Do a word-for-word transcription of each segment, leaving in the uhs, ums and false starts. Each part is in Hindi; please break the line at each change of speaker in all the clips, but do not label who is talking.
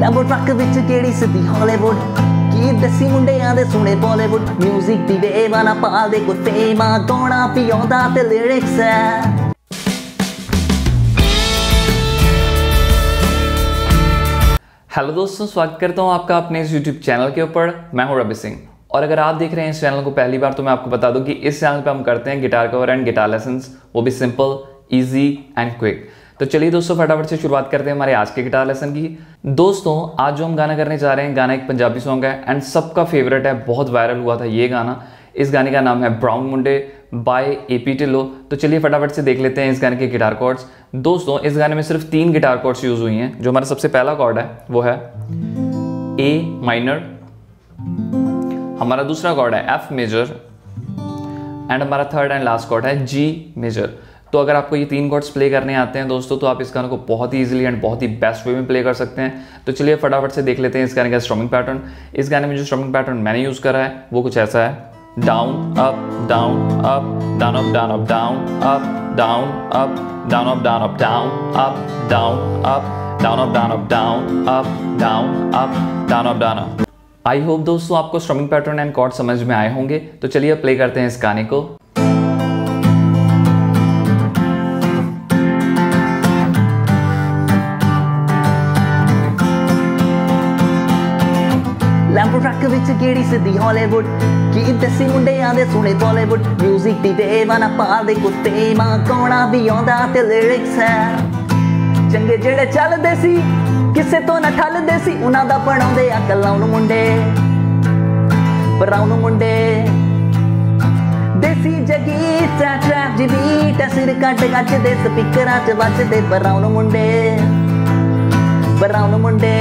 लैम्बो ट्रक विच केड़ी सिद्धी हॉलीवुड की दसी मुंडियां दे सुने बॉलीवुड म्यूजिक दी वेव ना पाल दे कोई फेम गाना पियोंदा ते लिरिक्स है।
हेलो दोस्तों, स्वागत करता हूं आपका अपने इस यूट्यूब चैनल के ऊपर। मैं हूं रवि सिंह और अगर आप देख रहे हैं इस चैनल को पहली बार तो मैं आपको बता दूं कि इस चैनल पे हम करते हैं guitar cover and guitar lessons, वो भी सिंपल, इजी एंड क्विक। तो चलिए दोस्तों, फटाफट से शुरुआत करते हैं हमारे आज के गिटार लेसन की। दोस्तों, आज जो हम गाना करने जा रहे हैं, गाना एक पंजाबी सॉन्ग है एंड सबका फेवरेट है, बहुत वायरल हुआ था ये गाना। इस गाने का नाम है brown Munde by AP Dhillon. तो चलिए फटाफट से देख लेते हैं इस गाने के गिटार कॉर्ड्स। दोस्तों, इस गाने में सिर्फ तीन गिटार कॉर्ड्स यूज हुई हैं। जो हमारा सबसे पहला कॉर्ड है वो है ए माइनर, हमारा दूसरा कॉर्ड है एफ मेजर एंड हमारा थर्ड एंड लास्ट कॉर्ड है जी मेजर। तो अगर आपको ये तीन कॉर्ड्स प्ले करने आते हैं दोस्तों, तो आप इस गाने को बहुत ही इजीली एंड बहुत ही बेस्ट वे में प्ले कर सकते हैं। तो चलिए फटाफट से देख लेते हैं इस गाने का स्ट्रमिंग पैटर्न। इस गाने में जो स्ट्रमिंग पैटर्न मैंने यूज करा है वो कुछ ऐसा है, down up down up down up down up down up down up down up down up down up down up down up down up down up down up down up down up. I hope दोस्तों आपको स्ट्रमिंग पैटर्न एंड कॉर्ड समझ में आए होंगे। तो चलिए प्ले करते हैं इस गाने को।
लैम्बो ट्रक विच केड़ी सिद्धी हॉलीवुड की दसी मुंडियां दे सुने बॉलीवुड म्यूजिक दी वेव ना पाल दे कोई फेम गाना भी आंदा ते लिरिक्स है। चंगे जेड़े चलदे सी किसे तो ना ठलदे सी, उन्हां दा बनाउंदे आ कलाउन मुंडे ब्राउन मुंडे। देसी जगीर ट्रैप जी बीट सिर कट गज दे स्पीकरां च वजदे ब्राउन मुंडे ब्राउन मुंडे।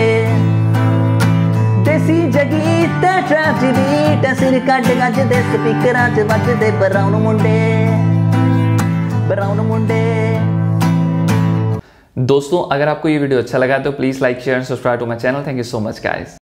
देसी जगीर ट्रैप जी बीट सिर कट गज दे स्पीकरां च वजदे ब्राउन मुंडे ब्राउन मुंडे।
दोस्तों, अगर आपको ये वीडियो अच्छा लगा तो please like share and subscribe to my channel. Thank you so much guys.